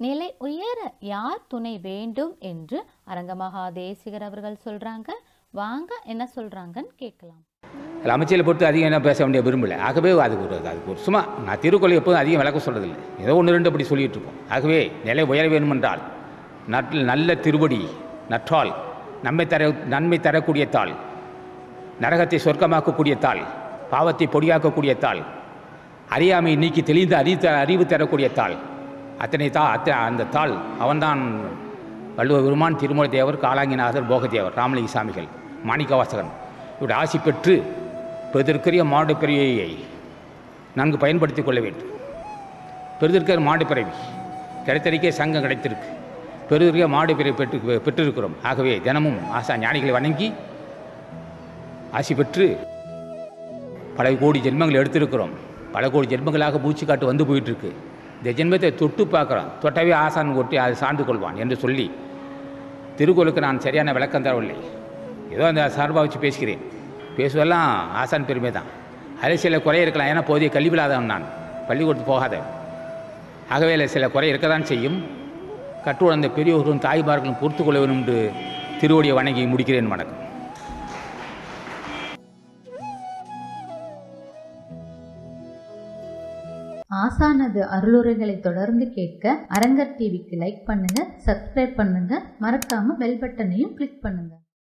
நிலை உயர யார் துணை வேண்டும் என்று அரங்கமகா தேசிகர் அவர்கள் சொல்றாங்க. வாங்க என்ன சொல்றாங்கன்னு கேட்கலாம். அமைச்சரை பொறுத்து அதிகம் என்ன பேச வேண்டிய விரும்பலை. ஆகவே அதுக்கு ஒரு சும்மா நான் திருக்குறளை எப்போதும் அதிகம் விளக்க சொல்கிறதில்லை. ஏதோ ஒன்று ரெண்டு அப்படி சொல்லிகிட்டு இருக்கோம். ஆகவே நிலை உயர வேண்டுமென்றால் நல்ல திருவடி நற்றால் நன்மை தரக்கூடிய தாள், நரகத்தை சொர்க்கமாக்கக்கூடிய தாள், பாவத்தை பொடியாக்கக்கூடிய தாள், அறியாமை நீக்கி தெளிந்த அறிவு தரக்கூடிய தாள், அந்த தாள் அவன்தான் வள்ளுவ பெருமான், திருமூல தேவர், காலாங்கிநாதர், போகதேவர், ராமலிங்க சாமிகள், மாணிக்கவாசகன் இவருடைய ஆசி பெற்று பெருதற்கரிய மாடு பிறவியை நன்கு பயன்படுத்தி கொள்ள வேண்டும். பெருதற்கிற மாடு பிறவி கிடைத்திருக்கே சங்கம் கிடைத்திருக்கு, பெருதற்கிற மாடு பிறவி பெற்றிருக்கிறோம். ஆகவே தினமும் ஆசா ஞானிகளை வணங்கி ஆசி பெற்று பல கோடி ஜென்மங்கள் எடுத்திருக்கிறோம். பல கோடி ஜென்மங்களாக பூச்சி காட்டு வந்து போயிட்டுருக்கு. இந்த ஜென்மத்தை தொட்டு பார்க்குறோம். தொட்டவே ஆசான் கொட்டி அதை சார்ந்து கொள்வான் என்று சொல்லி திருக்குறளுக்கு நான் சரியான விளக்கம் தரவில்லை. ஏதோ அந்த சார்பாக வச்சு பேசுகிறேன். பேசுவதெல்லாம் ஆசான் பெருமை தான். அதில் சில குறை இருக்கலாம். ஏன்னா போதிய கல்வியில்லாதவன் நான், பள்ளிக்கூடத்து போகாதவன். ஆகவே சில குறை இருக்க தான் செய்யும். கற்றுணர்ந்த பெரியோர்களும் தாய்மார்களும் பொறுத்து கொள்ள வேண்டும் என்று திருவடியை வணங்கி முடிக்கிறேன். வணக்கம். ஆசானது அருளுரைகளை தொடர்ந்து கேட்க அரங்கர் டிவிக்கு லைக் பண்ணுங்க, சப்ஸ்கிரைப் பண்ணுங்க, மறக்காம பெல் பட்டனையும் கிளிக் பண்ணுங்க.